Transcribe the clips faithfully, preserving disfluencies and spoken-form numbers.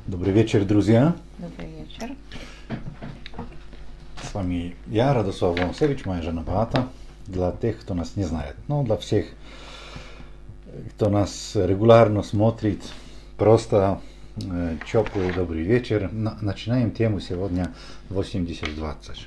Добрый вечер, друзья. Добрый вечер. С вами я, Радослав Волнцевич, моя жена Бата. Для тех, кто нас не знает, но для всех, кто нас регулярно смотрит, просто э, теплый добрый вечер. На, начинаем тему сегодня восемьдесят двадцать.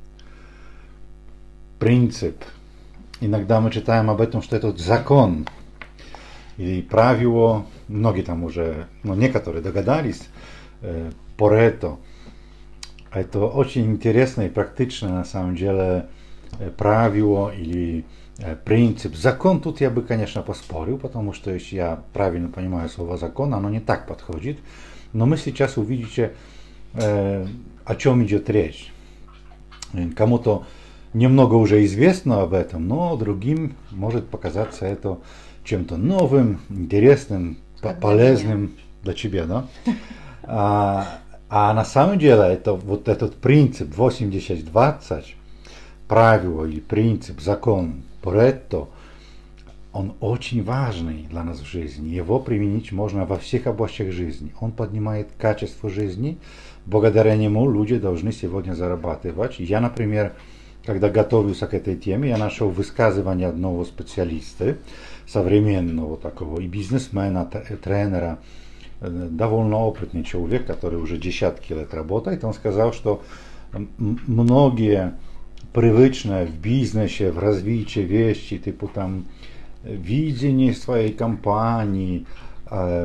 Принцип. Иногда мы читаем об этом, что это закон или правило. Многие там уже, ну некоторые догадались, э, Парето. Это очень интересно и практично на самом деле правило или э, принцип. Закон тут я бы, конечно, поспорил, потому что если я правильно понимаю слово закон, оно не так подходит. Но мы сейчас увидите, э, о чем идет речь. Кому-то немного уже известно об этом, но другим может показаться это чем-то новым, интересным, Как полезным для тебя, да? А, а на самом деле это вот этот принцип восемьдесят двадцать, правило или принцип, закон Парето, он очень важный для нас в жизни. Его применить можно во всех областях жизни. Он поднимает качество жизни. Благодаря нему люди должны сегодня зарабатывать. Я, например, когда готовился к этой теме, я нашел высказывание одного специалиста, современного такого и бизнесмена, тренера, довольно опытный человек, который уже десятки лет работает. Он сказал, что многие привычные в бизнесе, в развитии вещи, типа там видение своей компании, э,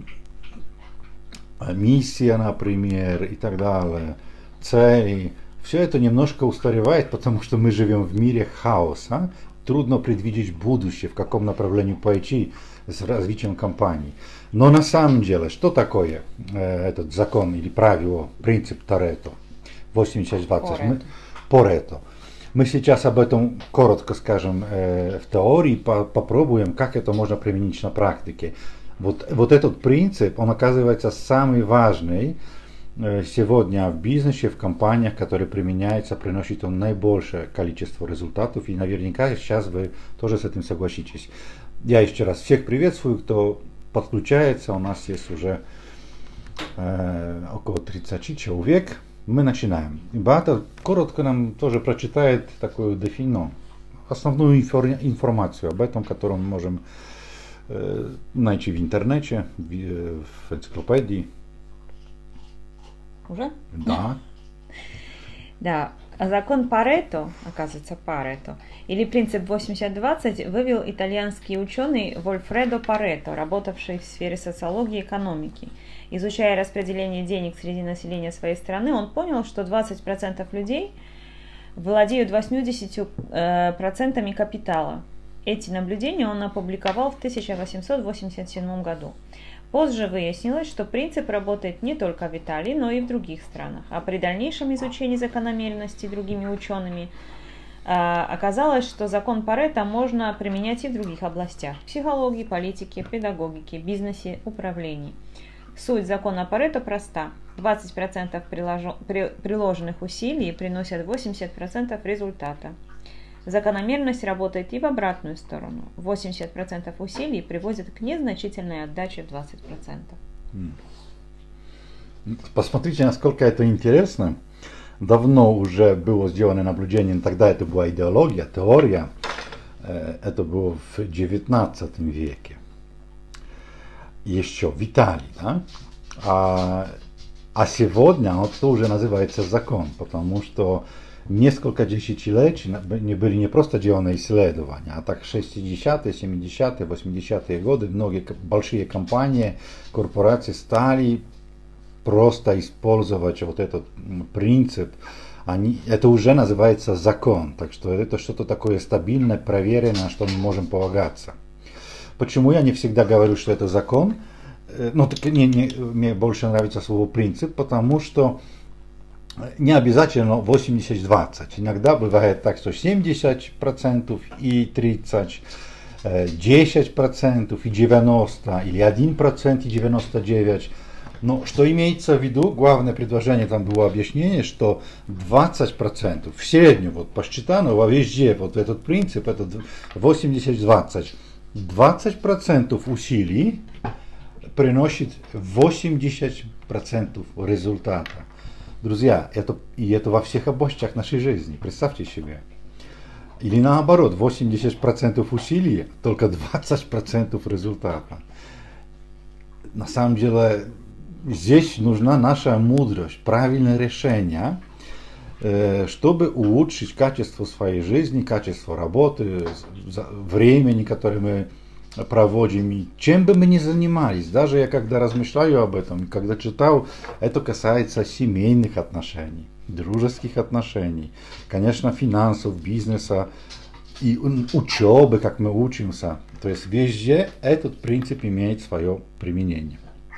миссия, например, и так далее, цели, все это немножко устаревает, потому что мы живем в мире хаоса. Трудно предвидеть будущее, в каком направлении пойти с развитием компании. Но на самом деле, что такое э, этот закон или правило, принцип Парето восемьдесят двадцать? Мы, Парето. Мы сейчас об этом коротко скажем э, в теории, по, попробуем, как это можно применить на практике. Вот, вот этот принцип, он оказывается самый важный э, сегодня в бизнесе, в компаниях, который применяется, приносит он наибольшее количество результатов. И наверняка сейчас вы тоже с этим согласитесь. Я еще раз всех приветствую, кто подключается. У нас есть уже э, около тридцати человек. Мы начинаем. И Бата коротко нам тоже прочитает такую дефину, основную информацию об этом, которую мы можем э, найти в интернете, в, в энциклопедии. Уже? Да. Да. Закон Парето, оказывается Парето, или принцип восемьдесят двадцать вывел итальянский ученый Вольфредо Парето, работавший в сфере социологии и экономики. Изучая распределение денег среди населения своей страны, он понял, что двадцать процентов людей владеют восемьдесят процентов капитала. Эти наблюдения он опубликовал в тысяча восемьсот восемьдесят седьмом году. Позже выяснилось, что принцип работает не только в Италии, но и в других странах. А при дальнейшем изучении закономерностей другими учеными оказалось, что закон Парето можно применять и в других областях – психологии, политике, педагогике, бизнесе, управлении. Суть закона Парето проста. двадцать процентов приложенных усилий приносят восемьдесят процентов результата. Закономерность работает и в обратную сторону. восемьдесят процентов усилий приводят к незначительной отдаче в двадцать процентов. Посмотрите, насколько это интересно. Давно уже было сделано наблюдение, тогда это была идеология, теория. Это было в девятнадцатом веке. Еще в Италии. Да? А, а сегодня это уже называется закон, потому что несколько десятилетий не были не просто деланы исследования, а так шестидесятые, семидесятые, восьмидесятые годы многие большие компании, корпорации стали просто использовать вот этот принцип. Они, это уже называется закон, так что это что-то такое стабильное, проверенное, что мы можем полагаться. Почему я не всегда говорю, что это закон? Ну, так не, не, мне больше нравится слово принцип, потому что не обязательно восемьдесят двадцать. Иногда бывает так, что семьдесят процентов и тридцать процентов, десять процентов и девяносто процентов, или один процент и девяносто девять процентов. Но что имеется в виду, главное предложение там было объяснение, что двадцать процентов в среднем, вот посчитано во везде, вот этот принцип, этот восемьдесят двадцать, двадцать процентов усилий приносит восемьдесят процентов результата. Друзья, это, и это во всех областях нашей жизни. Представьте себе. Или наоборот, восемьдесят процентов усилий, только двадцать процентов результата. На самом деле, здесь нужна наша мудрость, правильное решение, чтобы улучшить качество своей жизни, качество работы, времени, которое мы проводим. И чем бы мы ни занимались, даже я когда размышляю об этом, когда читал, это касается семейных отношений, дружеских отношений, конечно, финансов, бизнеса и учебы, как мы учимся. То есть везде этот принцип имеет свое применение.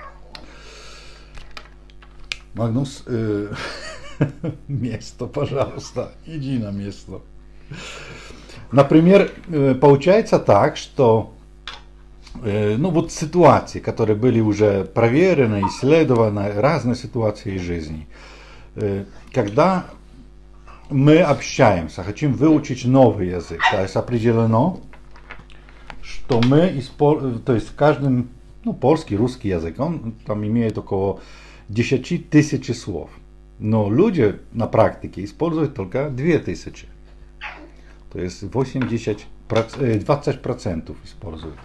Магнус, э, место, пожалуйста, иди на место. Например, э, получается так, что э, ну вот ситуации, которые были уже проверены, исследованы, разные ситуации из жизни. Э, когда мы общаемся, хотим выучить новый язык, то есть определено, что мы используем, то есть в каждом, ну, польский, русский язык, он там имеет около десять тысяч слов. Но люди на практике используют только две тысячи. То есть восемьдесят, двадцать процентов используют.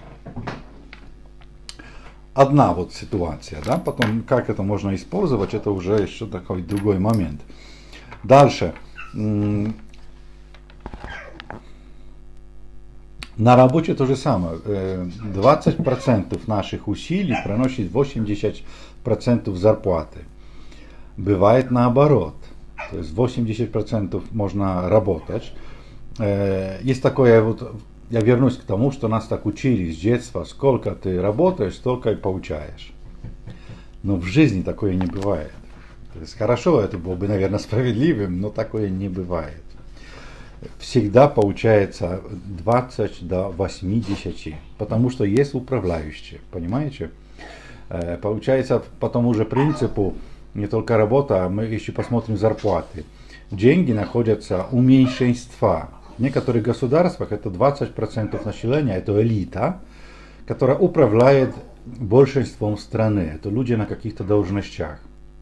Одна вот ситуация, да, потом как это можно использовать, это уже еще такой другой момент. Дальше. На работе то же самое. двадцать процентов наших усилий приносит восемьдесят процентов зарплаты. Бывает наоборот. То есть восемьдесят процентов можно работать. Есть такое, вот, я вернусь к тому, что нас так учили с детства, сколько ты работаешь, столько и получаешь. Но в жизни такое не бывает. То есть хорошо, это было бы, наверное, справедливым, но такое не бывает. Всегда получается двадцать до восьмидесяти, потому что есть управляющие, понимаете? Получается по тому же принципу не только работа, а мы еще посмотрим зарплаты. Деньги находятся у меньшинства. В некоторых государствах это двадцать процентов населения, это элита, которая управляет большинством страны. Это люди на каких-то должностях.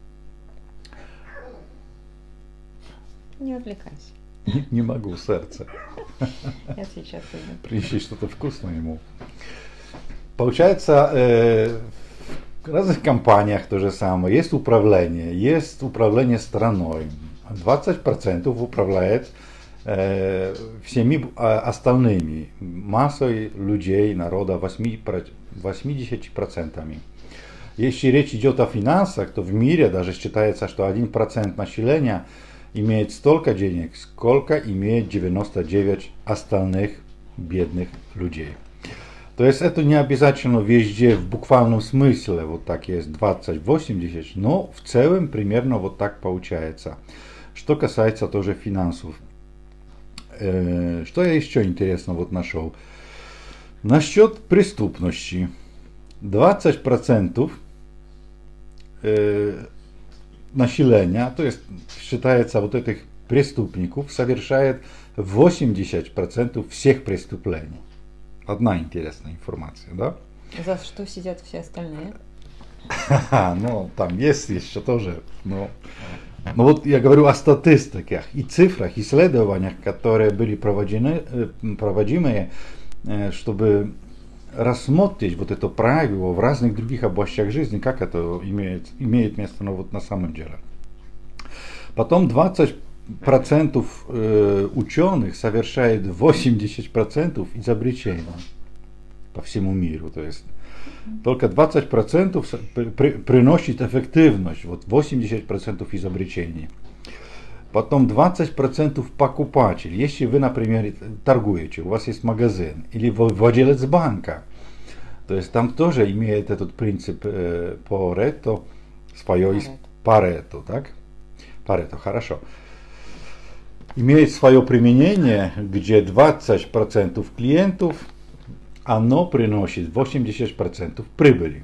Не отвлекайся. Не, не могу, сердце. Я сейчас иду. Принеси что-то вкусное ему. Получается, э, в разных компаниях то же самое. Есть управление, есть управление страной. двадцать процентов управляет э, всеми остальными, массой людей, народа, восемьдесят процентов. Если речь идет о финансах, то в мире даже считается, что один процент населения имеет столько денег, сколько имеет девяносто девять остальных бедных людей. То есть это не обязательно везде в буквальном смысле, вот так есть двадцать восемьдесят, но в целом примерно вот так получается. Что касается тоже финансов. Э, что я еще интересно вот нашел? Насчет преступности. двадцать процентов э, населения, то есть считается вот этих преступников, совершает восемьдесят процентов всех преступлений. Одна интересная информация, да? За что сидят все остальные? Ну, там есть еще тоже, но... Но вот я говорю о статистиках и цифрах, исследованиях, которые были проведены, проводимые, чтобы рассмотреть вот это правило в разных других областях жизни, как это имеет, имеет место, ну, вот на самом деле. Потом двадцать процентов э, ученых совершает восемьдесят процентов изобретений по всему миру. То есть только двадцать процентов при, приносит эффективность, вот восемьдесят процентов изобретений. Потом двадцать процентов покупателей. Если вы, например, торгуете, у вас есть магазин, или владелец банка, то есть там тоже имеет этот принцип э, Парето, свое Парето, так? Парето, хорошо. Имеет свое применение, где двадцать процентов клиентов, оно приносит восемьдесят процентов прибыли.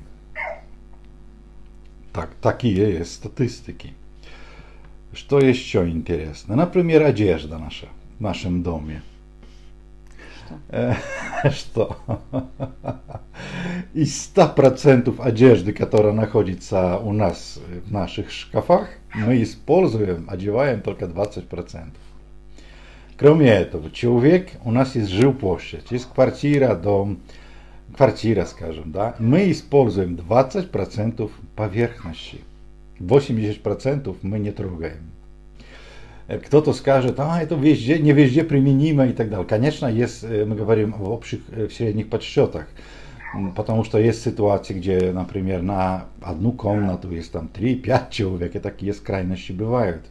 Так, такие есть статистики. Что еще интересно? Например, одежда наша в нашем доме. Что? Что? из ста процентов одежды, которая находится у нас в наших шкафах, мы используем, одеваем только двадцать процентов. Кроме этого, человек, у нас есть жилплощадь, есть квартира, дом, квартира, скажем, да, мы используем двадцать процентов поверхности, восемьдесят процентов мы не трогаем. Кто-то скажет, а это везде, не везде применимо и так далее. Конечно, есть, мы говорим в общих, в средних подсчетах, потому что есть ситуации, где, например, на одну комнату есть там три-пять человек, и такие крайности бывают.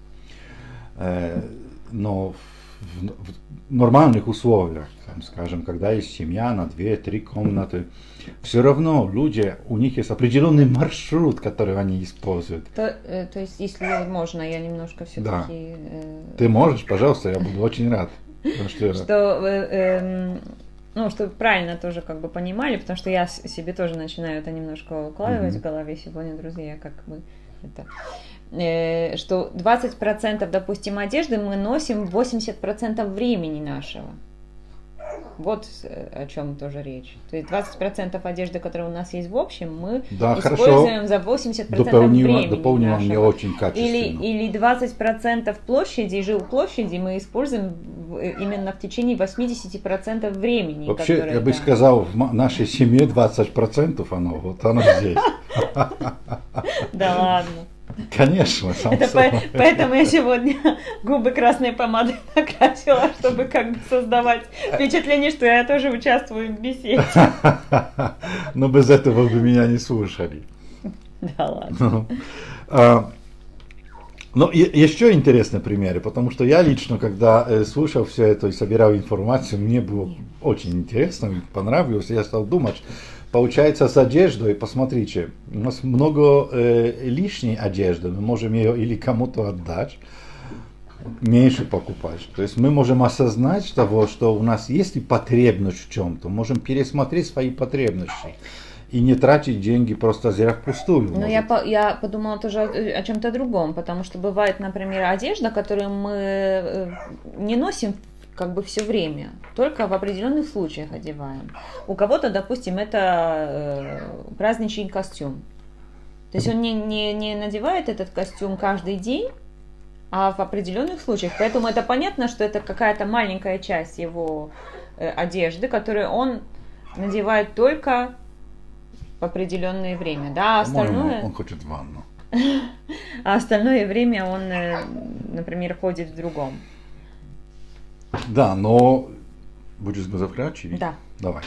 Но в, в нормальных условиях, скажем, когда есть семья на две-три комнаты, все равно люди, у них есть определенный маршрут, который они используют. То, э, то есть, если можно, я немножко все-таки... Да. Э, Ты можешь, пожалуйста, я буду очень рад. Что, что э, э, ну, чтобы правильно тоже как бы понимали, потому что я себе тоже начинаю это немножко укладывать mm-hmm. в голове сегодня, друзья, как бы это... Э, что двадцать процентов, допустим, одежды мы носим восемьдесят процентов времени нашего. Вот о чем тоже речь. То есть двадцать процентов одежды, которая у нас есть в общем, мы да, используем хорошо. За восемьдесят процентов дополнила, времени дополнила мне очень качественно. Или, или двадцать процентов площади, жилплощади мы используем именно в течение восемьдесят процентов времени. Вообще, которое, я бы да. сказал, в нашей семье двадцать процентов оно, вот оно здесь. Да ладно. Конечно, сам Это по, поэтому я сегодня губы красной помадой накрасила, чтобы как бы создавать впечатление, что я тоже участвую в беседе. Но без этого вы меня не слушали. Да ладно. Но еще интересные примеры, потому что я лично, когда э, слушал все это и собирал информацию, мне было очень интересно, понравилось, я стал думать. Получается, с одеждой, посмотрите, у нас много э, лишней одежды, мы можем ее или кому-то отдать, меньше покупать. То есть мы можем осознать того, что у нас есть потребность в чем-то, можем пересмотреть свои потребности и не тратить деньги просто зря впустую. Ну, я, по, я подумала тоже о, о чем-то другом, потому что бывает, например, одежда, которую мы не носим как бы все время, только в определенных случаях одеваем. У кого-то, допустим, это э, праздничный костюм. То есть он не, не, не надевает этот костюм каждый день, а в определенных случаях. Поэтому это понятно, что это какая-то маленькая часть его э, одежды, которую он надевает только в определенное время. Да, а остальное... он хочет ванну. А остальное время он, э, например, ходит в другом. Да, но будешь завкратчивее? Да. Давай.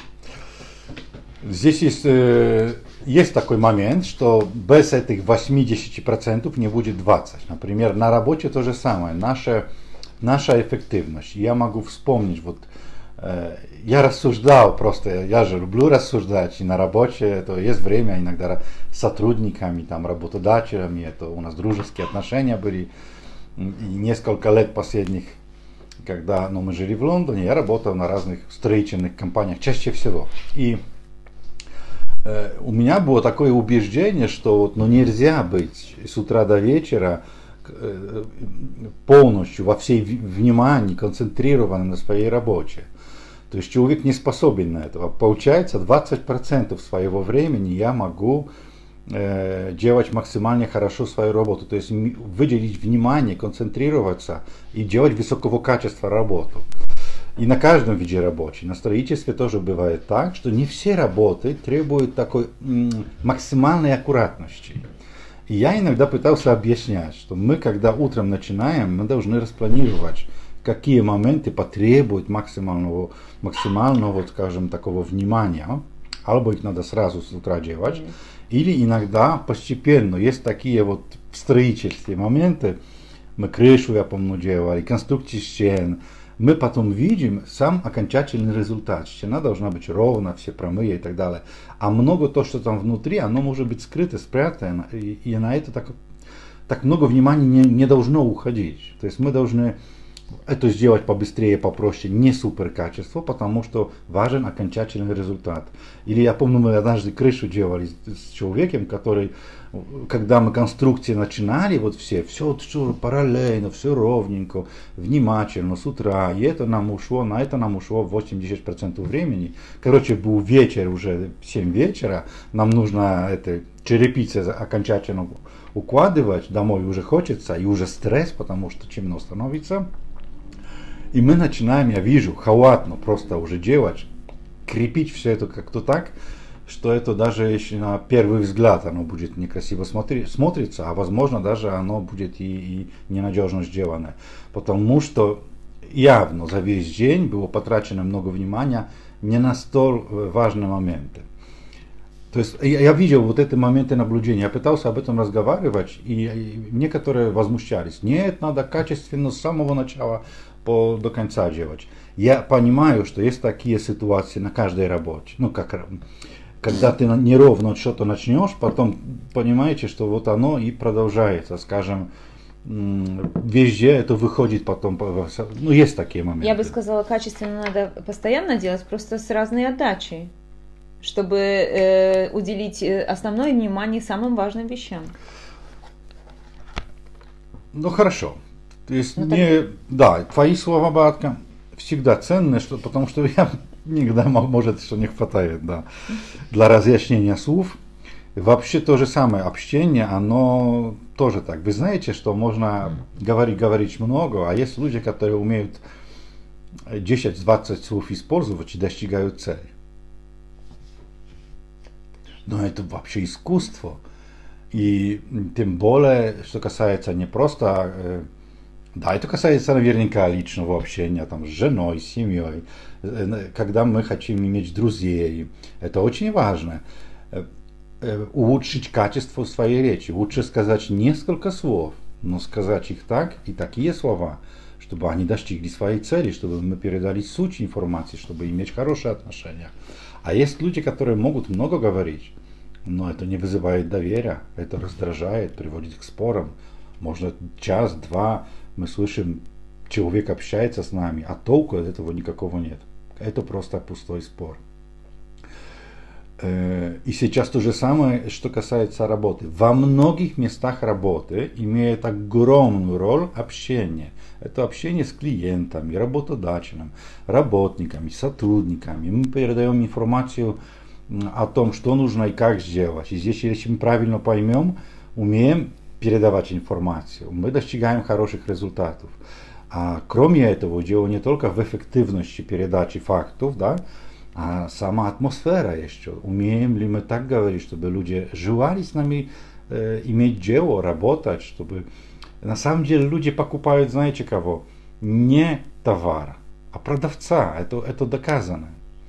Здесь есть, э, есть такой момент, что без этих восемьдесят процентов не будет двадцать процентов. Например, на работе то же самое. Наша, наша эффективность. Я могу вспомнить, вот э, я рассуждал просто, я же люблю рассуждать, и на работе это есть время иногда с сотрудниками, там, работодателями, это у нас дружеские отношения были, и несколько лет последних. Когда ну, мы жили в Лондоне, я работал на разных строительных компаниях, чаще всего. И э, у меня было такое убеждение, что вот, ну, нельзя быть с утра до вечера э, полностью во всей внимании концентрированным на своей работе. То есть человек не способен на это. Получается, двадцать процентов своего времени я могу э, делать максимально хорошо свою работу. То есть выделить внимание, концентрироваться и делать высокого качества работу. И на каждом виде рабочей. На строительстве тоже бывает так, что не все работы требуют такой м, максимальной аккуратности. И я иногда пытался объяснять, что мы, когда утром начинаем, мы должны распланировать, какие моменты потребуют максимального, максимального, скажем, такого внимания. Албо их надо сразу с утра делать. Mm. Или иногда постепенно. Есть такие вот строительные моменты. Мы крышу, я помню, делали, конструкции стен. Мы потом видим сам окончательный результат. Стена должна быть ровно, все промые и так далее. А много то, что там внутри, оно может быть скрыто, спрятано. И, и на это так, так много внимания не, не должно уходить. То есть мы должны это сделать побыстрее, попроще, не супер качество, потому что важен окончательный результат. Или я помню, мы однажды крышу делали с человеком, который, когда мы конструкции начинали, вот все, все, все параллельно, все ровненько, внимательно, с утра, и это нам ушло, на это нам ушло восемьдесят процентов времени. Короче, был вечер, уже семь вечера, нам нужно это, черепицы окончательно укладывать, домой уже хочется, и уже стресс, потому что темно становится. И мы начинаем, я вижу, халатно просто уже делать, крепить все это как-то так, что это даже еще на первый взгляд оно будет некрасиво смотри, смотрится, а возможно даже оно будет и, и ненадежно сделано. Потому что явно за весь день было потрачено много внимания не на столь важные моменты. То есть я, я видел вот эти моменты наблюдения, я пытался об этом разговаривать, и, и некоторые возмущались. Нет, надо качественно с самого начала по, до конца делать. Я понимаю, что есть такие ситуации на каждой работе. Ну, как, когда ты неровно что-то начнешь, потом понимаете, что вот оно и продолжается, скажем, везде это выходит потом, ну, есть такие моменты. Я бы сказала, качественно надо постоянно делать, просто с разной отдачей, чтобы э, уделить основное внимание самым важным вещам. Ну, хорошо. То есть, ну, не, так... да, твои слова, Батка, всегда ценные, что, потому что я иногда, может, что не хватает, да, для разъяснения слов. Вообще то же самое общение, оно тоже так. Вы знаете, что можно говорить, говорить много, а есть люди, которые умеют десять-двадцать слов использовать и достигают цели. Но это вообще искусство. И тем более, что касается не просто, да, это касается наверняка личного общения там, с женой, с семьей, когда мы хотим иметь друзей. Это очень важно. Улучшить качество своей речи. Лучше сказать несколько слов, но сказать их так и такие слова, чтобы они достигли своей цели, чтобы мы передали суть информации, чтобы иметь хорошие отношения. А есть люди, которые могут много говорить, но это не вызывает доверия, это раздражает, приводит к спорам. Можно час-два мы слышим, человек общается с нами, а толку от этого никакого нет. Это просто пустой спор. И сейчас то же самое, что касается работы. Во многих местах работы имеет огромную роль общение. Это общение с клиентами, работодателем, работниками, сотрудниками. Мы передаем информацию о том, что нужно и как сделать. И здесь, если мы правильно поймем, умеем передавать информацию, мы достигаем хороших результатов. А кроме этого, дело не только в эффективности передачи фактов, да, а сама атмосфера еще. Умеем ли мы так говорить, чтобы люди желали с нами э, иметь дело, работать, чтобы... На самом деле люди покупают, знаете кого? Не товар, а продавца. Это, это доказано.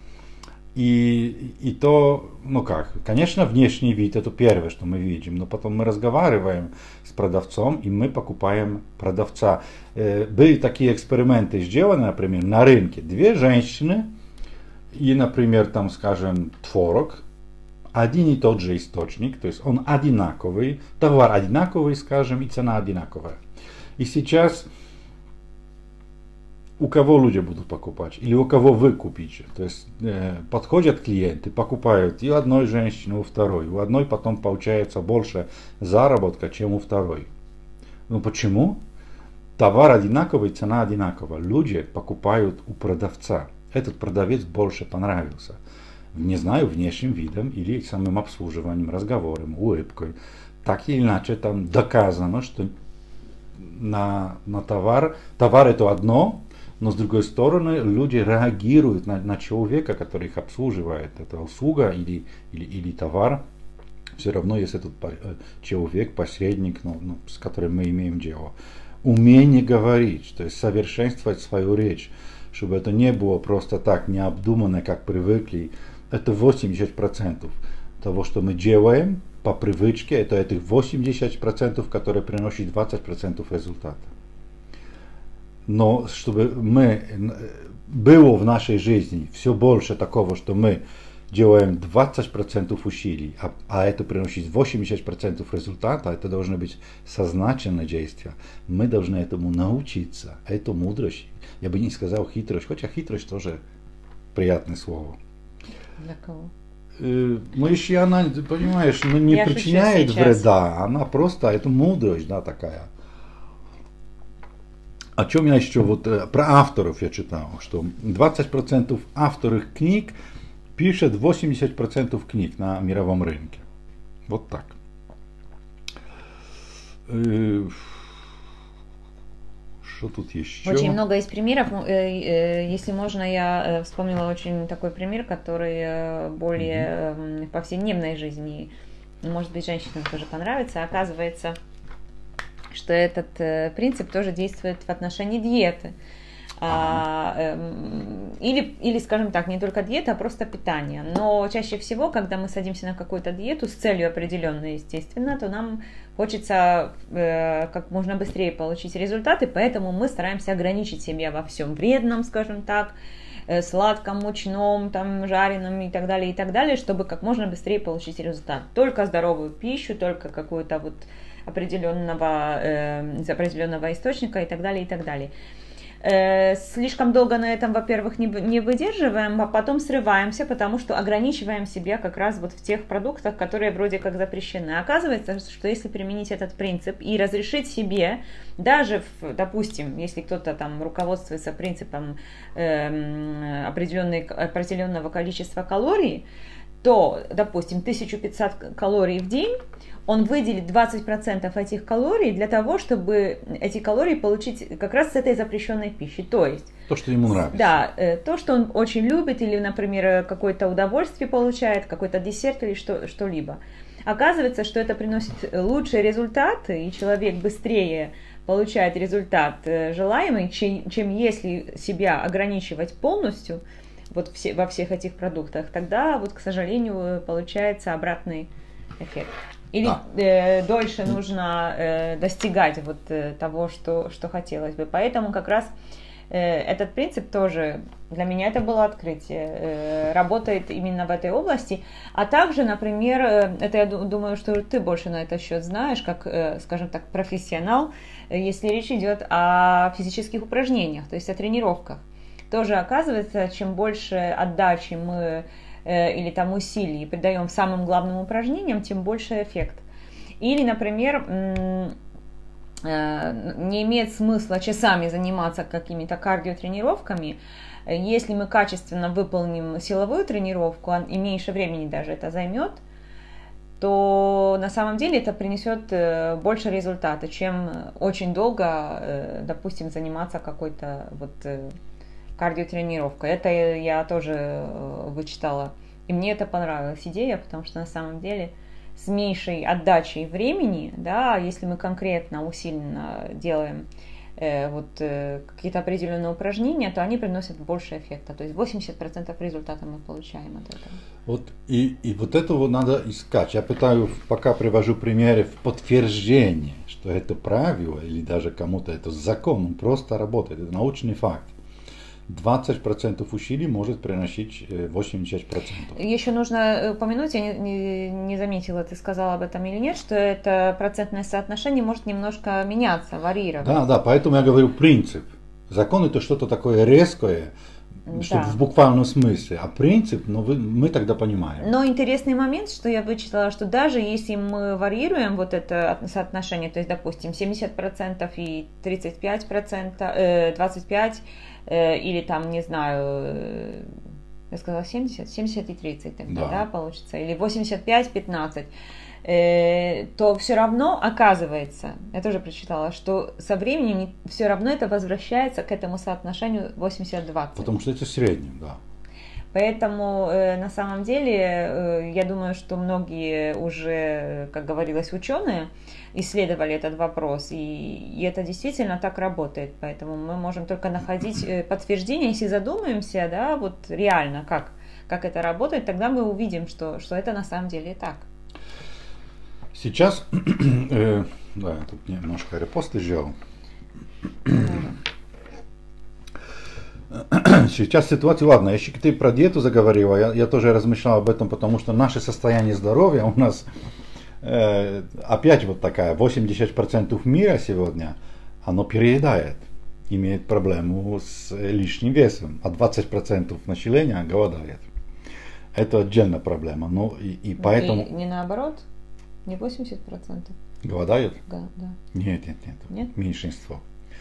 И, и то, ну как, конечно, внешний вид это первое, что мы видим, но потом мы разговариваем с продавцом, и мы покупаем продавца. Э, были такие эксперименты сделаны, например, на рынке. Две женщины, и, например, там, скажем, творог, один и тот же источник, то есть он одинаковый, товар одинаковый, скажем, и цена одинаковая. И сейчас у кого люди будут покупать, или у кого вы купите. То есть э, подходят клиенты, покупают и у одной женщины, и у второй. У одной потом получается больше заработка, чем у второй. Ну почему? Товар одинаковый, цена одинаковая. Люди покупают у продавца. Этот продавец больше понравился. Не знаю, внешним видом или самым обслуживанием, разговором, улыбкой. Так или иначе, там доказано, что на, на товар, товар это одно, но с другой стороны, люди реагируют на, на человека, который их обслуживает. Это услуга или, или, или товар. Все равно есть этот человек, посредник, ну, ну, с которым мы имеем дело. Умение говорить, то есть совершенствовать свою речь, чтобы это не было просто так необдуманно, как привыкли. Это восемьдесят процентов того, что мы делаем по привычке, это этих восемьдесят процентов, которые приносят двадцать процентов результата. Но чтобы мы, было в нашей жизни все больше такого, что мы делаем двадцать процентов усилий, а, а это приносит восемьдесят процентов результата, это должно быть сознательное действие. Мы должны этому научиться. Это мудрость. Я бы не сказал хитрость, хотя хитрость тоже приятное слово. Для кого? Мышь, она, понимаешь, ну, не Я причиняет шучу сейчас. вреда, она просто, это мудрость, да, такая. О чем я еще, вот про авторов я читал, что двадцать процентов авторов книг пишет восемьдесят процентов книг на мировом рынке. Вот так. Что тут еще? Очень много есть примеров. Если можно, я вспомнила очень такой пример, который более в повседневной жизни, может быть, женщинам тоже понравится. Оказывается, что этот принцип тоже действует в отношении диеты. А, или, или, скажем так, не только диета, а просто питание. Но чаще всего, когда мы садимся на какую-то диету с целью определенной, естественно, то нам хочется э, как можно быстрее получить результаты, поэтому мы стараемся ограничить себя во всем вредном, скажем так, э, сладком, мучном, там, жареном и так далее, и так далее, чтобы как можно быстрее получить результат. Только здоровую пищу, только какую-то вот определенного, э, из определенного источника и так далее, и так далее. Слишком долго на этом, во-первых, не, не выдерживаем, а потом срываемся, потому что ограничиваем себя как раз вот в тех продуктах, которые вроде как запрещены. Оказывается, что если применить этот принцип и разрешить себе, даже, в, допустим, если кто-то там руководствуется принципом э, определенного количества калорий, то, допустим, тысяча пятьсот калорий в день, он выделит двадцать процентов этих калорий для того, чтобы эти калории получить как раз с этой запрещенной пищи. То есть то, что ему нравится. Да, то, что он очень любит, или, например, какое-то удовольствие получает, какой-то десерт или что, что-либо. Оказывается, что это приносит лучшие результаты, и человек быстрее получает результат желаемый, чем, чем если себя ограничивать полностью вот все, во всех этих продуктах. Тогда, вот, к сожалению, получается обратный эффект. Или а. э, дольше нужно э, достигать вот э, того, что, что хотелось бы. Поэтому как раз э, этот принцип тоже для меня это было открытие. Э, работает именно в этой области. А также, например, э, это я думаю, что ты больше на этот счет знаешь, как, э, скажем так, профессионал, э, если речь идет о физических упражнениях, то есть о тренировках. Тоже оказывается, чем больше отдачи мы или там усилий придаем самым главным упражнениям, тем больше эффект. Или, например, не имеет смысла часами заниматься какими-то кардиотренировками, если мы качественно выполним силовую тренировку, и меньше времени даже это займет, то на самом деле это принесет больше результата, чем очень долго, допустим, заниматься какой-то вот кардиотренировка. Это я тоже вычитала. И мне это понравилась идея, потому что на самом деле с меньшей отдачей времени, да, если мы конкретно, усиленно делаем э, вот, э, какие-то определенные упражнения, то они приносят больше эффекта. То есть восемьдесят процентов результата мы получаем от этого. Вот, и, и вот этого надо искать. Я пытаюсь, пока привожу примеры в подтверждение, что это правило, или даже кому-то это закон, он просто работает. Это научный факт. двадцать процентов усилий может приносить восемьдесят процентов. Еще нужно упомянуть, я не, не, не заметила, ты сказала об этом или нет, что это процентное соотношение может немножко меняться, варьировать. Да, да, поэтому я говорю принцип. Закон это что-то такое резкое, что да. В буквальном смысле, а принцип, ну, вы, мы тогда понимаем. Но интересный момент, что я вычитала, что даже если мы варьируем вот это соотношение, то есть, допустим, семьдесят процентов и тридцать пять процентов, двадцать пять процентов, или там, не знаю, я сказала семьдесят, семьдесят и тридцать тогда, да, да получится, или восемьдесят пять пятнадцать, то все равно оказывается, я тоже прочитала, что со временем все равно это возвращается к этому соотношению восемьдесят двадцать. Потому что это в среднем, да. Поэтому на самом деле я думаю, что многие уже, как говорилось, ученые исследовали этот вопрос, и, и это действительно так работает. Поэтому мы можем только находить подтверждение, если задумаемся, да, вот реально, как, как это работает, тогда мы увидим, что, что это на самом деле так. Сейчас, э, да, я тут немножко репосты сделал. сейчас ситуация, ладно, если ты про диету заговорила, я, я тоже размышлял об этом, потому что наше состояние здоровья у нас э, опять вот такая, восемьдесят процентов мира сегодня, оно переедает, имеет проблему с лишним весом, а двадцать процентов населения голодает. Это отдельная проблема, ну и, и поэтому... И не наоборот? Не восемьдесят процентов? Голодают? Да, да. Нет, нет, нет, Нет? меньшинство.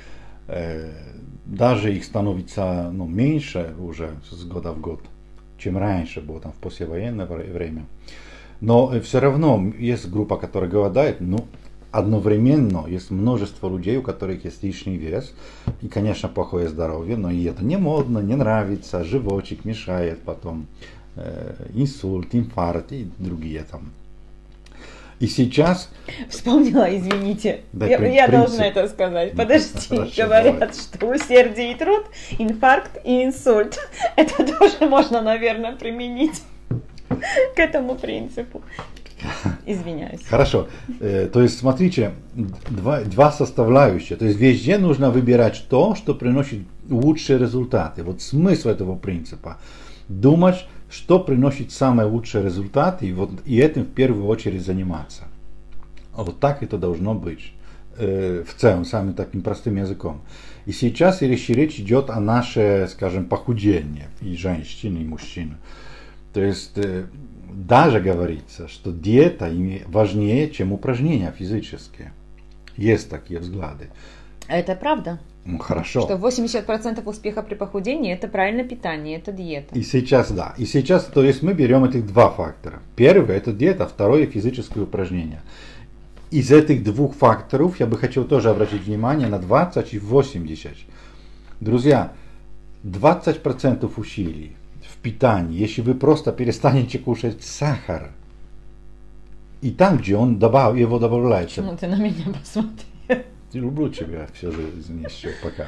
Даже их становится ну, меньше уже с года в год, чем раньше было там в послевоенное время. Но все равно есть группа, которая голодает, но одновременно есть множество людей, у которых есть лишний вес и, конечно, плохое здоровье, но и это не модно, не нравится, животик мешает потом, э, инсульт, инфаркт и другие там. И сейчас... Вспомнила, извините. Да, я при, я принцип... должна это сказать. Подожди, Хорошо, говорят, давай. что усердие и труд, инфаркт и инсульт. Это тоже можно, наверное, применить к этому принципу. Извиняюсь. Хорошо. Э, то есть, смотрите, два, два составляющие. То есть, везде нужно выбирать то, что приносит лучшие результаты. Вот смысл этого принципа. Думать, что приносит самые лучшие результаты, и, вот, и этим в первую очередь заниматься. А вот так это должно быть. Э, в целом, самым таким простым языком. И сейчас речь, речь идет о наше, скажем, похудении и женщин, и мужчин. То есть, э, даже говорится, что диета важнее, чем упражнения физические. Есть такие взгляды. Это правда? Ну, хорошо. Что восемьдесят процентов успеха при похудении это правильное питание, это диета. И сейчас, да. И сейчас, то есть мы берем этих два фактора. Первый это диета, второе физическое упражнение. Из этих двух факторов я бы хотел тоже обратить внимание на двадцать и восемьдесят. Друзья, двадцать процентов усилий в питании, если вы просто перестанете кушать сахар, и там, где он добав, его добавляется. Почему ты на меня посмотрел? Люблю тебя все же, извини, еще пока.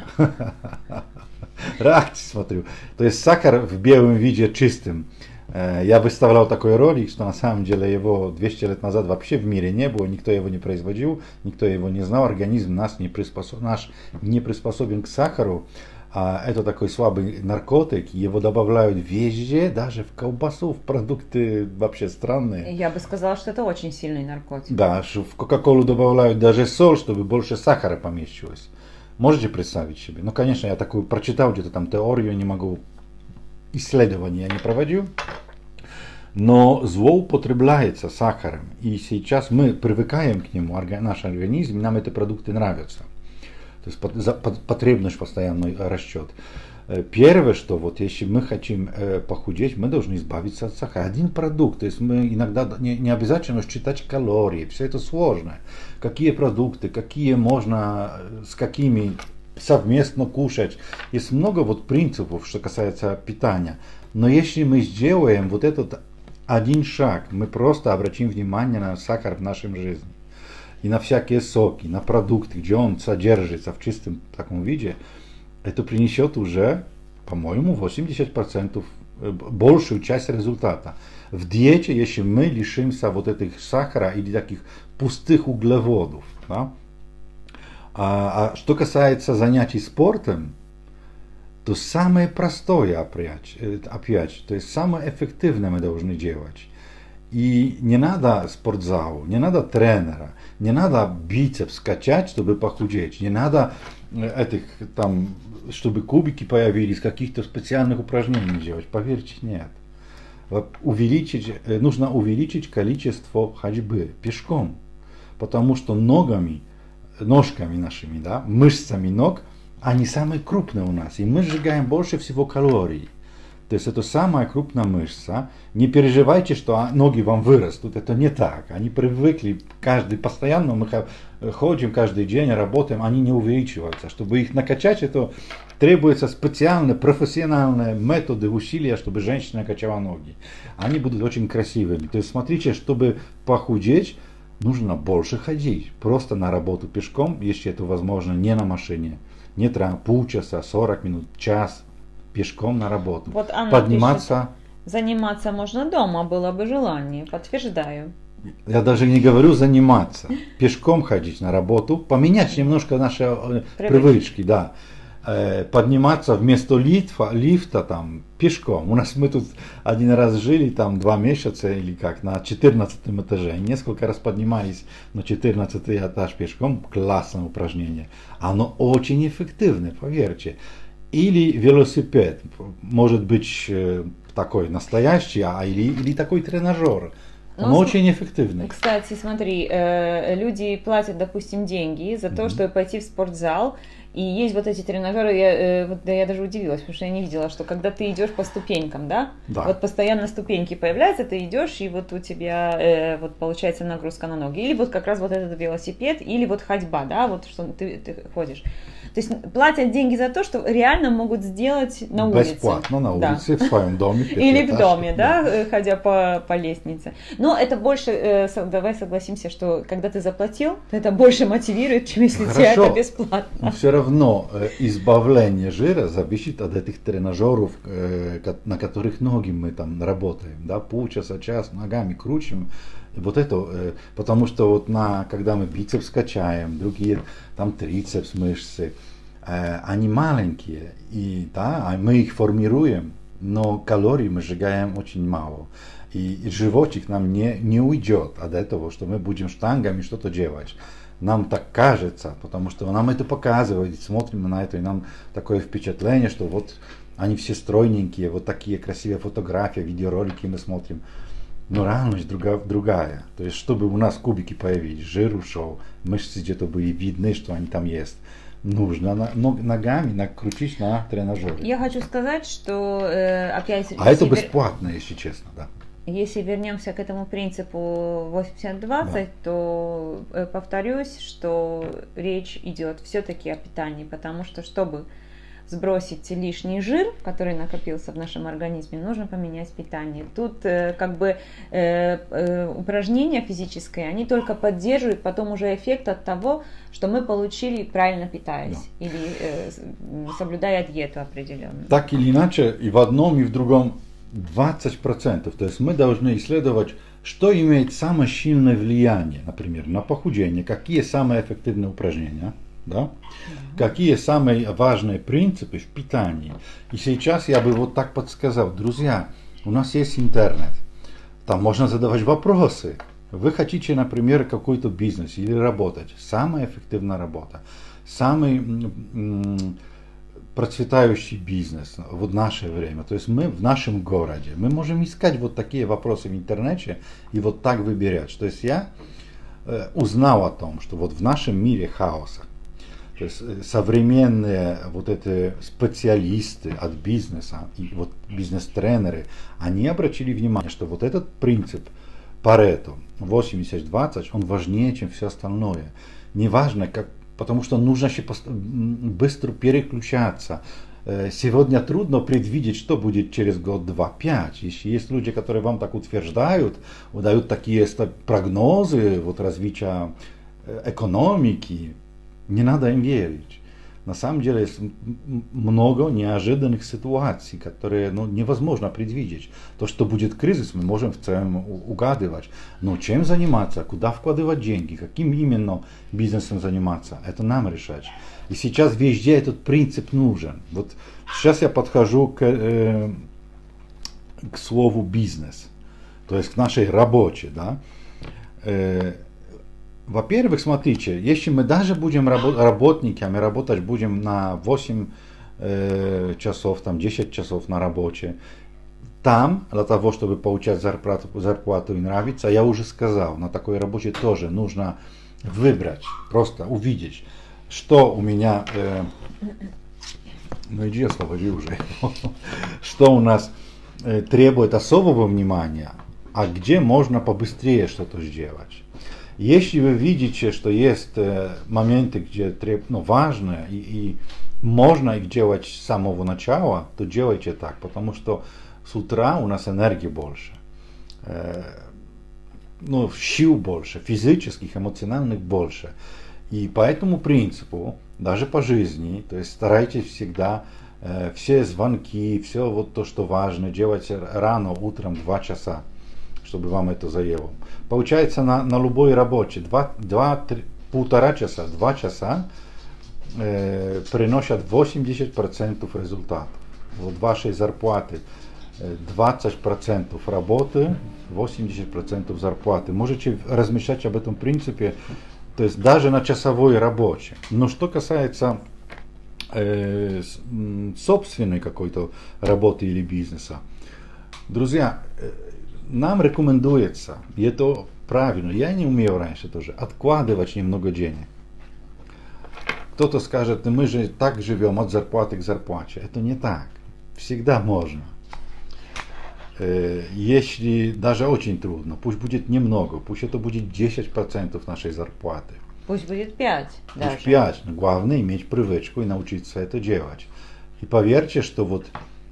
Рад смотрю. То есть сахар в белом виде чистым. Я выставлял такой ролик, что на самом деле его двести лет назад вообще в мире не было, никто его не производил, никто его не знал, организм нас не приспособ... наш не приспособен к сахару. А это такой слабый наркотик, его добавляют везде, даже в колбасу, в продукты вообще странные. Я бы сказала, что это очень сильный наркотик. Да, в Кока-Колу добавляют даже соль, чтобы больше сахара помещилось. Можете представить себе? Ну, конечно, я такую прочитал где-то там теорию, не могу, исследования я не проводил. Но злоупотребляется сахаром. И сейчас мы привыкаем к нему, наш организм, нам эти продукты нравятся. То есть потребность постоянно растет. Первое, что вот если мы хотим похудеть, мы должны избавиться от сахара. Один продукт, то есть мы иногда не, не обязательно считать калории, все это сложно. Какие продукты, какие можно, с какими совместно кушать. Есть много вот принципов, что касается питания. Но если мы сделаем вот этот один шаг, мы просто обратим внимание на сахар в нашей жизни. И на всякие соки, на продукты, где он содержится в чистом таком виде, это принесет уже, по-моему, восемьдесят процентов, большую часть результата. В диете, если мы лишимся вот этих сахара или таких пустых углеводов. Да? А, а что касается занятий спортом, то самое простое опять, опять, то есть самое эффективное мы должны делать. И не надо спортзал, не надо тренера, не надо бицепс качать, чтобы похудеть, не надо этих там, чтобы кубики появились, каких-то специальных упражнений делать. Поверьте, нет. Увеличить, нужно увеличить количество ходьбы пешком, потому что ногами, ножками нашими, да, мышцами ног, они самые крупные у нас, и мы сжигаем больше всего калорий. То есть это самая крупная мышца. Не переживайте, что ноги вам вырастут. Это не так. Они привыкли, каждый постоянно мы ходим каждый день, работаем, они не увеличиваются. Чтобы их накачать, это требуются специальные профессиональные методы, усилия, чтобы женщина качала ноги. Они будут очень красивыми. То есть смотрите, чтобы похудеть, нужно больше ходить. Просто на работу пешком, если это возможно, не на машине. Не тра- полчаса, сорок минут, час. Пешком на работу. Вот Анна подниматься. Пишет, заниматься можно дома, было бы желание. Подтверждаю. Я даже не говорю заниматься. Пешком ходить на работу, поменять немножко наши привычки, привычки да. э, подниматься вместо лифта, лифта там пешком. У нас мы тут один раз жили там два месяца или как на четырнадцатом этаже. Несколько раз поднимались на четырнадцатый этаж пешком. Классное упражнение. Оно очень эффективное, поверьте. Или велосипед, может быть такой настоящий, а или, или такой тренажер. Он ну, очень эффективный. Кстати, смотри, э, люди платят, допустим, деньги за то, mm-hmm. чтобы пойти в спортзал. И есть вот эти тренажеры, я, э, вот, да, я даже удивилась, потому что я не видела, что когда ты идешь по ступенькам, да, да. вот постоянно ступеньки появляются, ты идешь, и вот у тебя э, вот получается нагрузка на ноги. Или вот как раз вот этот велосипед, или вот ходьба, да, вот что ты, ты ходишь. То есть платят деньги за то, что реально могут сделать на улице. Бесплатно на улице, да. В своем доме. Или в доме, да, да, ходя по, по лестнице. Но это больше, давай согласимся, что когда ты заплатил, это больше мотивирует, чем если тебе это бесплатно. Но все равно избавление жира зависит от этих тренажеров, на которых ноги мы там работаем, да, полчаса, час, ногами крутим. Вот это, потому что вот на, когда мы бицепс качаем, другие там трицепс мышцы, они маленькие, и да, мы их формируем, но калорий мы сжигаем очень мало. И, и животик нам не, не уйдет от этого, что мы будем штангами что-то делать. Нам так кажется, потому что нам это показывает, смотрим на это, и нам такое впечатление, что вот они все стройненькие, вот такие красивые фотографии, видеоролики мы смотрим. Но реальность другая, другая. То есть, чтобы у нас кубики появились, жир ушел, мышцы где-то были видны, что они там есть. Нужно ногами накрутить на тренажере. Я хочу сказать, что э, опять... А это бесплатно, если честно, да. Если вернемся к этому принципу восемьдесят двадцать, да. то э, повторюсь, что речь идет все-таки о питании, потому что, чтобы сбросить лишний жир, который накопился в нашем организме, нужно поменять питание. Тут э, как бы э, э, упражнения физические, они только поддерживают потом уже эффект от того, что мы получили, правильно питаясь, да. или э, соблюдая диету определенную. Так или иначе, и в одном, и в другом двадцать процентов. То есть мы должны исследовать, что имеет самое сильное влияние, например, на похудение, какие самые эффективные упражнения. Да? Mm-hmm. Какие самые важные принципы в питании. И сейчас я бы вот так подсказал, друзья, у нас есть интернет, там можно задавать вопросы. Вы хотите, например, какой-то бизнес или работать. Самая эффективная работа, самый м- процветающий бизнес в наше время. То есть мы в нашем городе. Мы можем искать вот такие вопросы в интернете и вот так выбирать. То есть я э, узнал о том, что вот в нашем мире хаоса, то есть современные вот эти специалисты от бизнеса и вот бизнес-тренеры, они обратили внимание, что вот этот принцип Парето восемьдесят двадцать, он важнее, чем все остальное. Неважно, как, потому что нужно еще быстро переключаться. Сегодня трудно предвидеть, что будет через год, два, пять. Если есть люди, которые вам так утверждают, дают такие прогнозы вот, развития экономики, не надо им верить. На самом деле есть много неожиданных ситуаций, которые ну, невозможно предвидеть. То, что будет кризис, мы можем в целом угадывать. Но чем заниматься, куда вкладывать деньги, каким именно бизнесом заниматься, это нам решать. И сейчас везде этот принцип нужен. Вот сейчас я подхожу к, э, к слову бизнес, то есть к нашей работе. Да? Э, Во-первых, смотрите, если мы даже будем рабо- работниками, работать будем на восемь э, часов, там, десять часов на работе, там, для того, чтобы получать зарплату, зарплату и нравится, я уже сказал, на такой работе тоже нужно выбрать, просто увидеть, что у меня, э, ну иди освободи уже, что у нас э, требует особого внимания, а где можно побыстрее что-то сделать. Если вы видите, что есть э, моменты, где треб, ну, важно и, и можно их делать с самого начала, то делайте так, потому что с утра у нас энергии больше, э, ну, сил больше, физических, эмоциональных больше. И по этому принципу, даже по жизни, то есть старайтесь всегда э, все звонки, все вот то, что важно, делать рано, утром, два часа, чтобы вам это заело. Получается на, на любой работе два, два, три, полтора часа, два часа э, приносят восемьдесят процентов результатов. Вот вашей зарплаты двадцать процентов работы, восемьдесят процентов зарплаты. Можете размещать об этом принципе, то есть даже на часовой рабочей. Но что касается э, собственной какой-то работы или бизнеса, друзья, нам рекомендуется, и это правильно, я не умел раньше тоже, откладывать немного денег. Кто-то скажет, мы же так живем от зарплаты к зарплате. Это не так. Всегда можно. Если даже очень трудно, пусть будет немного, пусть это будет десять процентов нашей зарплаты. Пусть будет пять даже. Пусть пять, но главное иметь привычку и научиться это делать. И поверьте, что вот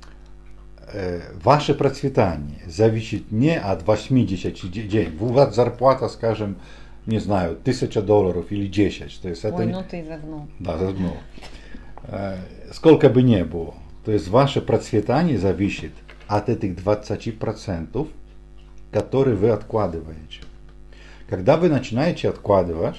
э, ваше процветание зависит не от восьмидесяти денег. У вас зарплата, скажем, не знаю, тысяча долларов или десять. То есть это... Ой, ну ты загнул. Да, загнул. Э, сколько бы ни было. То есть ваше процветание зависит от этих двадцати процентов, которые вы откладываете. Когда вы начинаете откладывать,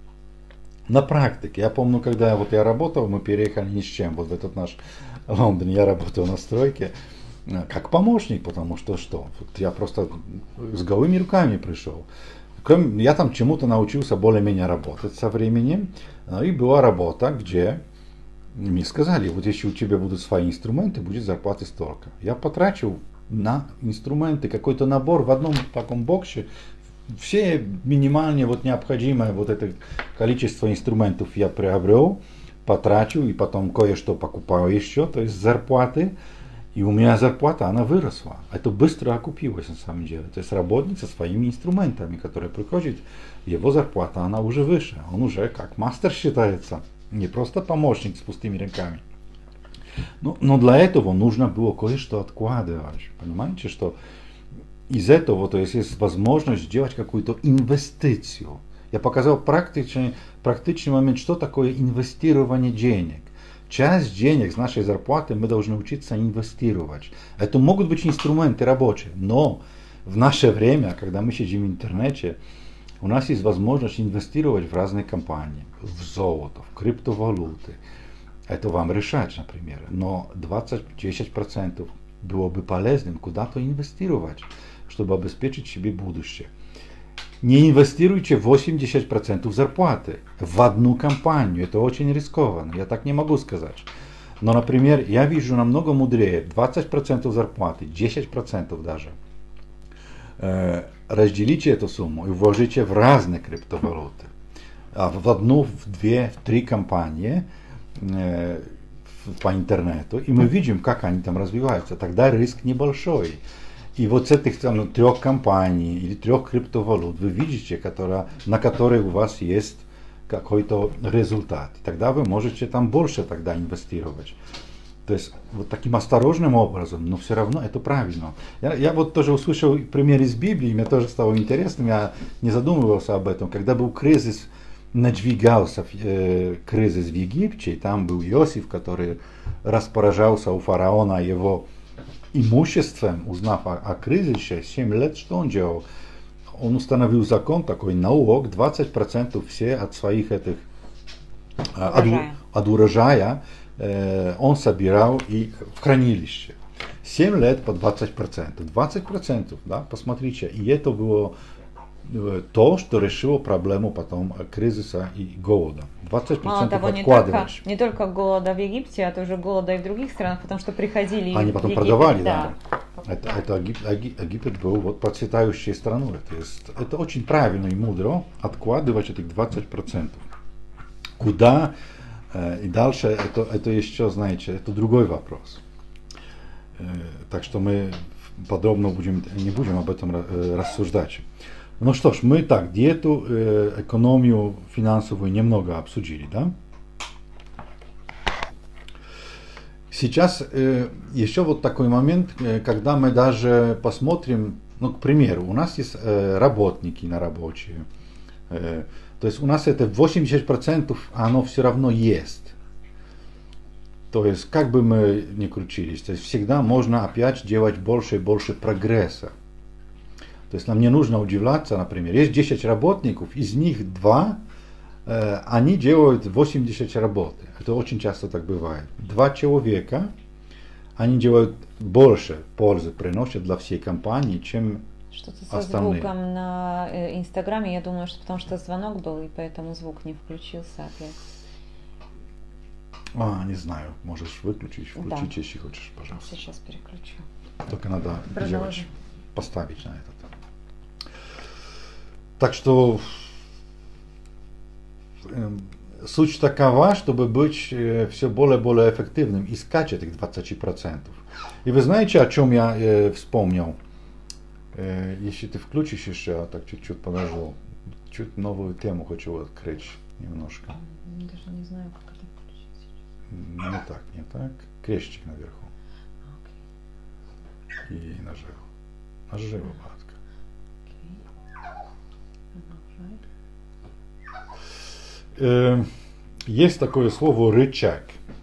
на практике, я помню, когда вот я работал, мы переехали ни с чем, вот в этот наш Лондон, я работал на стройке, как помощник, потому что что, вот я просто с голыми руками пришел. Кроме, я там чему-то научился более-менее работать со временем, и была работа, где мне сказали, вот если у тебя будут свои инструменты, будет зарплата столько. Я потрачу на инструменты какой-то набор в одном таком боксе, все минимальные вот необходимое вот это количество инструментов я приобрел, потрачу и потом кое-что покупаю еще, то есть зарплаты. И у меня зарплата, она выросла. Это быстро окупилось на самом деле. То есть работник со своими инструментами, которые приходят, его зарплата, она уже выше. Он уже как мастер считается. Не просто помощник с пустыми руками. Но, но для этого нужно было кое-что откладывать. Понимаете, что из этого, то есть, есть возможность сделать какую-то инвестицию. Я показал практичный, практичный момент, что такое инвестирование денег. Часть денег с нашей зарплаты мы должны учиться инвестировать. Это могут быть инструменты рабочие, но в наше время, когда мы сидим в интернете, у нас есть возможность инвестировать в разные компании, в золото, в криптовалюты. Это вам решать, например. Но двадцать-десять процентов было бы полезным куда-то инвестировать, чтобы обеспечить себе будущее. Не инвестируйте восемьдесят процентов зарплаты в одну компанию. Это очень рискованно. Я так не могу сказать. Но, например, я вижу намного мудрее двадцать процентов зарплаты, десять процентов даже. Э, разделите эту сумму и вложите в разные криптовалюты. А в одну, в две, в три компании э, по интернету. И мы видим, как они там развиваются. Тогда риск небольшой. И вот с этих там, трех компаний или трех криптовалют вы видите, которая, на которые у вас есть какой-то результат. И тогда вы можете там больше тогда инвестировать. То есть вот таким осторожным образом, но все равно это правильно. Я, я вот тоже услышал пример из Библии, мне тоже стало интересным, я не задумывался об этом. Когда был кризис, надвигался э, кризис в Египте, и там был Иосиф, который распоряжался у фараона его имуществом, узнав о, о кризисе, семь лет, что он делал? Он установил закон такой, налог, двадцать процентов все от своих этих, урожая. От, от урожая э, он собирал и в хранилище. семь лет по двадцать процентов. двадцать процентов, да, посмотрите. И это было то, что решило проблему потом кризиса и голода. двадцать процентов Мало того, не только, не только голода в Египте, а тоже голода и в других странах, потому что приходили Они потом в Египет, продавали, да. да. Это, это Египет, Египет был вот процветающей страной. То есть это очень правильно и мудро откладывать этих двадцать процентов. Куда э, и дальше, это, это еще, знаете, это другой вопрос. Э, так что мы подробно будем, не будем об этом э, рассуждать. Ну что ж, мы так, диету, э, экономию финансовую немного обсудили, да? Сейчас э, еще вот такой момент, э, когда мы даже посмотрим, ну, к примеру, у нас есть э, работники на рабочие, э, то есть у нас это восемьдесят процентов, оно все равно есть. То есть как бы мы ни крутились, то есть всегда можно опять делать больше и больше прогресса. То есть нам не нужно удивляться, например, есть десять работников, из них два э, они делают восемьдесят работы. Это очень часто так бывает. Два человека, они делают больше пользы, приносят для всей компании, чем Что-то со остальные. звуком на э, Инстаграме, я думаю, что потому что звонок был, и поэтому звук не включился опять. А, не знаю, можешь выключить, включить, Да. если хочешь, пожалуйста. Сейчас переключу. Только надо Продолжи. делать, поставить на этот. Так что э, суть такова, чтобы быть э, все более и более эффективным, искать этих двадцать процентов. И вы знаете, о чем я э, вспомнил? Э, если ты включишь еще, так чуть-чуть подожду, чуть новую тему хочу открыть немножко. Даже не знаю, как это включить сейчас. Не так, не так. Крестик наверху. Окей. И нажал. Нажал, батка. Продолжай. Э, есть такое слово рычаг.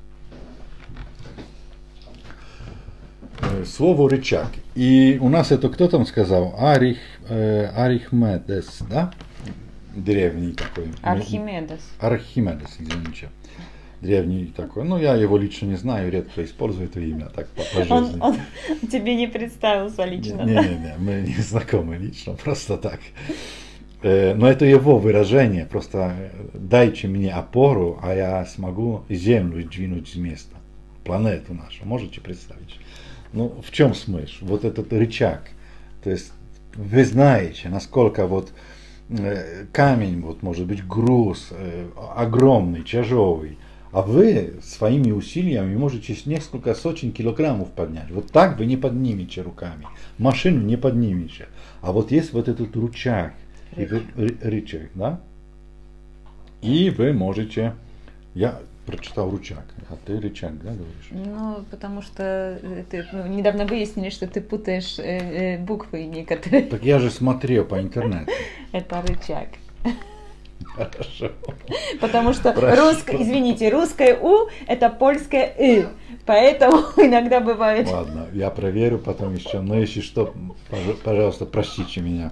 Э, слово рычаг. И у нас это кто там сказал? Арих, э, Архимедес, да? Древний такой. Архимедес. Архимедес, извините. Древний такой. Ну, я его лично не знаю, редко использую это имя так по, по жизни. Он, он тебе не представился лично, Не, да? не, не, мы не знакомы лично, просто так. Э, Но это его выражение, просто дайте мне опору, а я смогу Землю двинуть с места, планету нашу, можете представить? Ну, в чем смысл? Вот этот рычаг, то есть вы знаете, насколько вот э, камень, вот может быть груз, э, огромный, тяжелый, а вы своими усилиями можете с несколько сотен килограммов поднять. Вот так вы не поднимете руками. Машину не поднимете. А вот есть вот этот рычаг, и вы- ры- рычаг, да? И вы можете... Я прочитал рычаг, а ты рычаг, да, говоришь? Ну, потому что э, ты, ну, недавно выяснили, что ты путаешь э, э, буквы некоторые. Так я же смотрел по интернету. Это рычаг. Хорошо. Потому что Хорошо. русское, извините, русское У это польское И. Поэтому иногда бывает. Ладно, я проверю потом еще. Но если что, пож- пожалуйста, простите меня.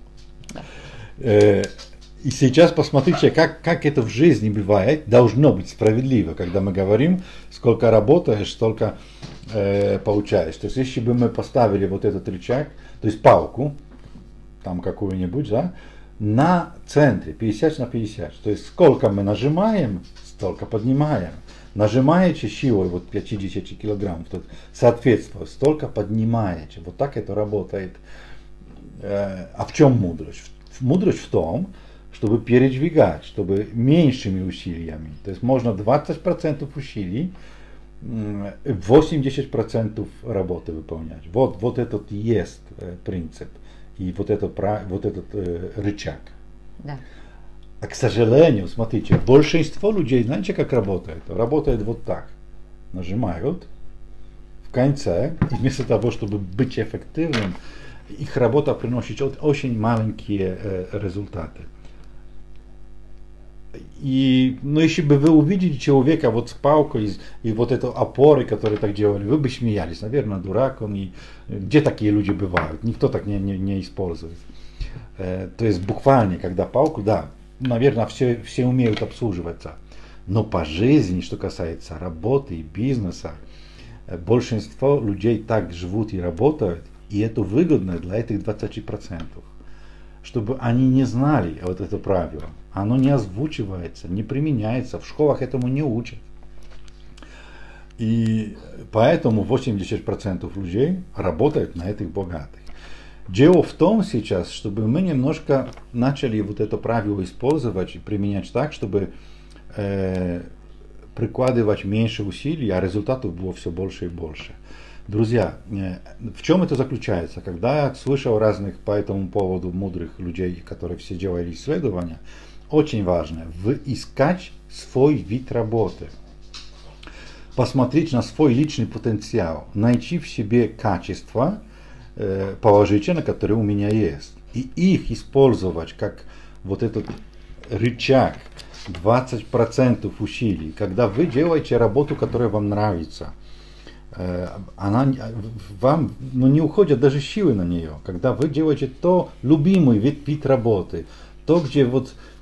Э, И сейчас посмотрите, как, как это в жизни бывает. Должно быть справедливо, когда мы говорим, сколько работаешь, столько э, получаешь. То есть, если бы мы поставили вот этот рычаг, то есть палку, там какую-нибудь, да, на центре, пятьдесят на пятьдесят. То есть, сколько мы нажимаем, столько поднимаем. Нажимаете силой вот пятьдесят килограммов, тут соответственно, столько поднимаете. Вот так это работает. Э, А в чем мудрость? Мудрость в том, чтобы передвигать, чтобы меньшими усилиями. То есть можно двадцать процентов усилий, м, восемьдесят процентов работы выполнять. Вот, вот этот и есть э, принцип. И вот, это, пра- вот этот э, рычаг. Да. А к сожалению, смотрите, большинство людей, знаете, как работает? Работает вот так. Нажимают в конце, и вместо того, чтобы быть эффективным, их работа приносит о- очень маленькие э, результаты. И, ну, если бы вы увидели человека вот с палкой и, и вот эту опорой, которые так делали, вы бы смеялись. Наверное, дурак он. И, где такие люди бывают? Никто так не, не, не использует. Э, то есть буквально, когда палку, да, наверное, все, все умеют обслуживаться. Но по жизни, что касается работы и бизнеса, э, большинство людей так живут и работают, и это выгодно для этих двадцати процентов. Чтобы они не знали вот это правило. Оно не озвучивается, не применяется, в школах этому не учат. И поэтому восемьдесят процентов людей работают на этих богатых. Дело в том сейчас, чтобы мы немножко начали вот это правило использовать и применять так, чтобы э, прикладывать меньше усилий, а результатов было все больше и больше. Друзья, э, в чем это заключается? Когда я слышал разных по этому поводу мудрых людей, которые все делали исследования, очень важно искать свой вид работы, посмотреть на свой личный потенциал, найти в себе качества э, положительные, которые у меня есть, и их использовать как вот этот рычаг, двадцать процентов усилий, когда вы делаете работу, которая вам нравится. Она вам ну, не уходят даже силы на нее, когда вы делаете то любимый вид, вид работы, то, где вот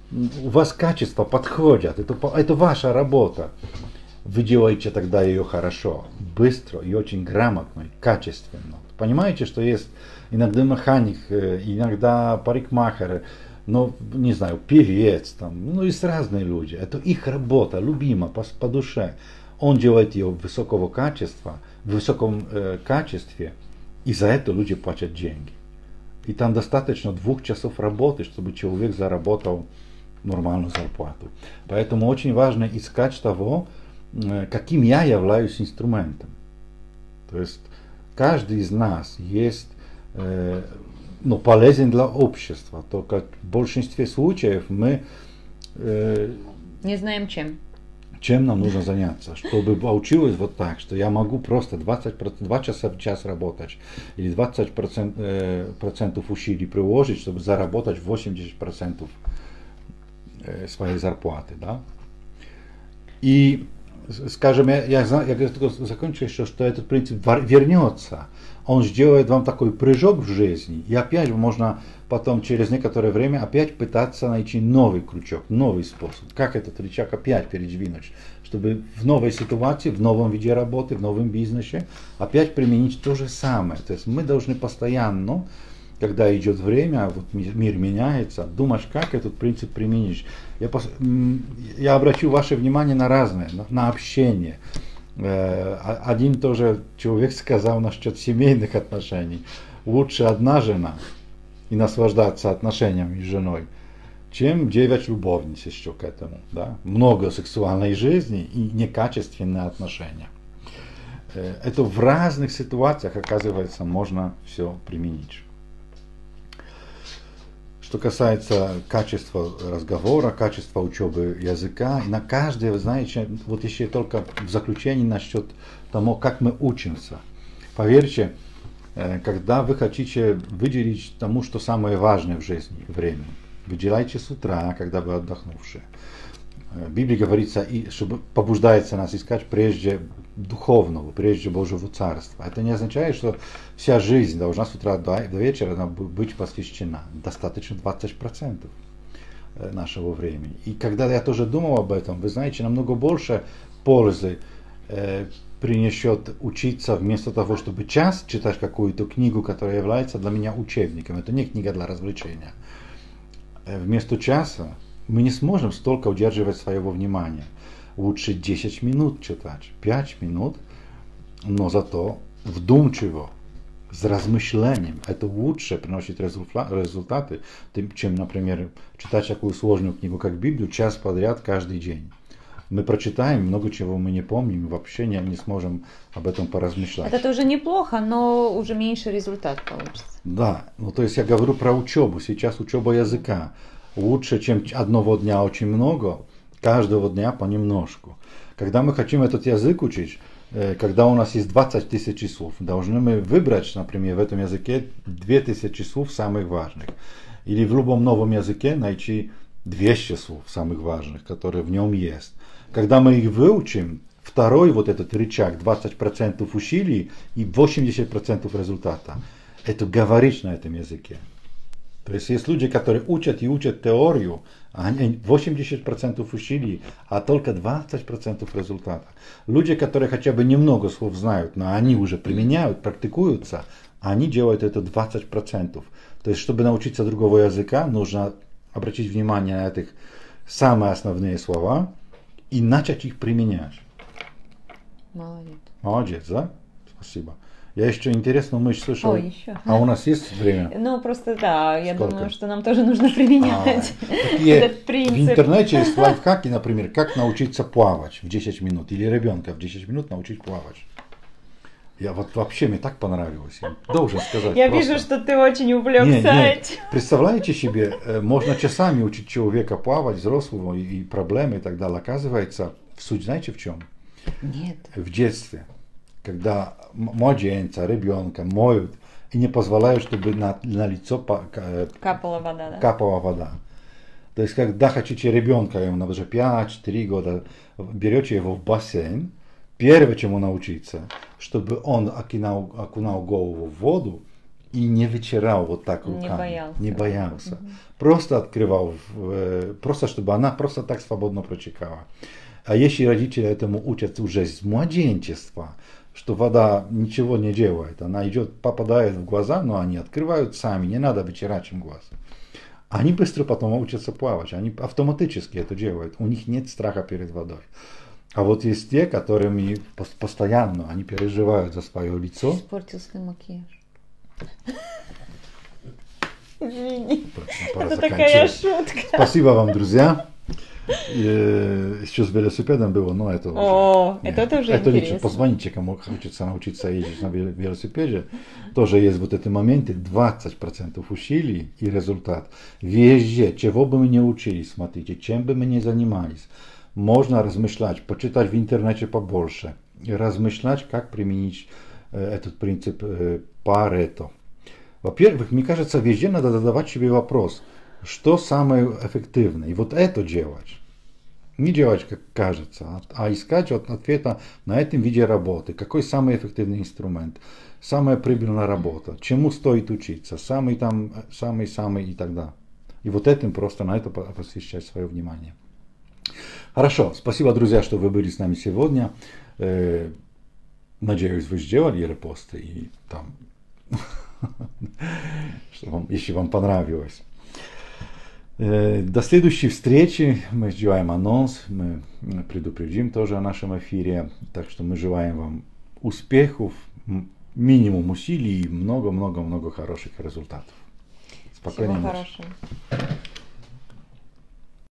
у вас качества подходят, это, это ваша работа. Вы делаете тогда ее хорошо, быстро и очень грамотно, и качественно. Понимаете, что есть иногда механик, иногда парикмахер, ну, не знаю, певец, там, ну, есть разные люди. Это их работа, любима, по, по душе. Он делает ее высокого качества, в высоком э, качестве, и за это люди платят деньги. И там достаточно двух часов работы, чтобы человек заработал нормальную зарплату. Поэтому очень важно искать того, э, каким я являюсь инструментом. То есть каждый из нас есть э, ну, полезен для общества, только в большинстве случаев мы э, не знаем чем. Чем нам нужно заняться, чтобы получилось вот так, что я могу просто двадцать, два часа в час работать или двадцать процентов усилий приложить, чтобы заработать восемьдесят процентов своей зарплаты. Да? И, скажем, я, я, я закончу еще, что этот принцип вернется. Он сделает вам такой прыжок в жизни, и опять можно потом через некоторое время опять пытаться найти новый крючок, новый способ, как этот рычаг опять передвинуть, чтобы в новой ситуации, в новом виде работы, в новом бизнесе опять применить то же самое. То есть мы должны постоянно, когда идет время, вот мир меняется, думать, как этот принцип применить. Я, я обращу ваше внимание на разное, на, на общение. Один тоже человек сказал насчет семейных отношений. Лучше одна жена и наслаждаться отношениями с женой, чем девять любовниц еще к этому. Да? Много сексуальной жизни и некачественные отношения. Это в разных ситуациях, оказывается, можно все применить. Что касается качества разговора, качества учебы языка, на каждое, вы знаете, вот еще только в заключении насчет того, как мы учимся. Поверьте, когда вы хотите выделить тому, что самое важное в жизни, время, выделяйте с утра, когда вы отдохнувшие. В Библии говорится, и чтобы побуждается нас искать прежде духовного, прежде Божьего Царства. Это не означает, что вся жизнь должна с утра до вечера быть посвящена. Достаточно двадцать процентов нашего времени. И когда я тоже думал об этом, вы знаете, намного больше пользы э, принесет учиться вместо того, чтобы час читать какую-то книгу, которая является для меня учебником. Это не книга для развлечения. Вместо часа мы не сможем столько удерживать своего внимания. Лучше десять минут читать, пять минут, но зато вдумчиво, с размышлением. Это лучше приносит результаты, чем, например, читать такую сложную книгу, как Библию, час подряд каждый день. Мы прочитаем, много чего мы не помним, вообще не, не сможем об этом поразмышлять. Это тоже неплохо, но уже меньше результат получится. Да, ну то есть я говорю про учебу, сейчас учеба языка. Лучше, чем одного дня очень много, каждого дня понемножку. Когда мы хотим этот язык учить, когда у нас есть двадцать тысяч слов, должны мы выбрать, например, в этом языке две тысячи слов самых важных. Или в любом новом языке найти двести слов самых важных, которые в нем есть. Когда мы их выучим, второй вот этот рычаг, двадцать процентов усилий и восемьдесят процентов результата, это говорить на этом языке. То есть есть люди, которые учат и учат теорию, они восемьдесят процентов усилий, а только двадцать процентов результата. Люди, которые хотя бы немного слов знают, но они уже применяют, практикуются, они делают это двадцать процентов. То есть, чтобы научиться другого языка, нужно обратить внимание на этих самые основные слова и начать их применять. Молодец. Молодец, да? Спасибо. Я еще интересную мысль слышал. О, еще. А у нас есть время? Ну, просто да, я Сколько? думаю, что нам тоже нужно применять а, такие, этот принцип. В интернете есть лайфхаки, например, как научиться плавать в десять минут, или ребенка в десять минут научить плавать. Я вот вообще, мне так понравилось, я должен сказать. Я просто. вижу, что ты очень увлекся этим. Представляете себе, можно часами учить человека плавать, взрослого, и проблемы и так далее. Оказывается, суть знаете в чем? Нет. В детстве. Когда младенца, ребенка моют и не позволяют, чтобы на, на лицо капала вода, да? капала вода. То есть, когда хотите ребенка, ему уже пять-четыре года, берете его в бассейн, первое, чему научиться, чтобы он окунал, окунал голову в воду и не вытирал вот так руками. Не боялся. Не боялся. Угу. Просто открывал, просто чтобы она просто так свободно протекала. А если родители этому учат уже с младенчества, что вода ничего не делает, она идет, попадает в глаза, но они открывают сами, не надо вытирать им глаз. Они быстро потом учатся плавать, они автоматически это делают, у них нет страха перед водой. А вот есть те, которыми постоянно они переживают за свое лицо. Испортился макияж. Извини, пора это заканчивать. Такая шутка. Спасибо вам, друзья. Еще с велосипедом было, но это уже... О, это тоже это интересно. лучше. Позвоните, кому хочется научиться ездить на велосипеде. Тоже есть вот эти моменты. двадцать процентов усилий и результат. Везде, чего бы мы ни учились, смотрите, чем бы мы ни занимались, можно размышлять, почитать в интернете побольше и размышлять, как применить э, этот принцип э, Парето. Во-первых, мне кажется, везде надо задавать себе вопрос, что самое эффективное, и вот это делать. Не делать, как кажется, а искать ответа на этом виде работы. Какой самый эффективный инструмент, самая прибыльная работа, чему стоит учиться, самый там, самый-самый и так далее. И вот этим просто на это посвящать свое внимание. Хорошо, спасибо, друзья, что вы были с нами сегодня. Надеюсь, вы сделали репосты и там, что вам, если вам понравилось. До следующей встречи. Мы сделаем анонс, мы предупредим тоже о нашем эфире. Так что мы желаем вам успехов, минимум усилий и много-много-много хороших результатов. Спокойной Всего ночи. хорошего.